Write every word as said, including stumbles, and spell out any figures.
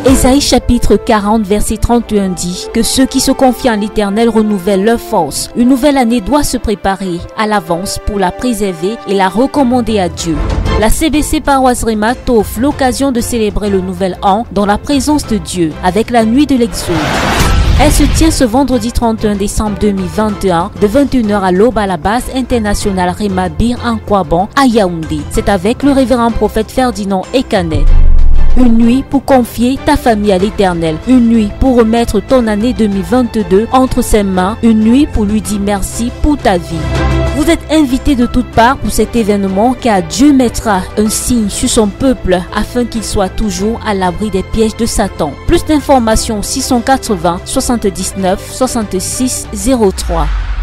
Ésaïe chapitre quarante verset trente et un dit que ceux qui se confient en l'Éternel renouvellent leur force. Une nouvelle année doit se préparer à l'avance pour la préserver et la recommander à Dieu. La C B C Paroisse Rema t'offre l'occasion de célébrer le nouvel an dans la présence de Dieu avec la nuit de l'Exode. Elle se tient ce vendredi trente et un décembre deux mille vingt et un de vingt et une heures à l'aube à la base internationale Rema Bir en Kwabon à Yaoundé. C'est avec le révérend prophète Ferdinand Ekanet. Une nuit pour confier ta famille à l'Éternel. Une nuit pour remettre ton année deux mille vingt-deux entre ses mains. Une nuit pour lui dire merci pour ta vie. Vous êtes invités de toutes parts pour cet événement car Dieu mettra un signe sur son peuple afin qu'il soit toujours à l'abri des pièges de Satan. Plus d'informations six cent quatre-vingts soixante-dix-neuf soixante-six zéro trois.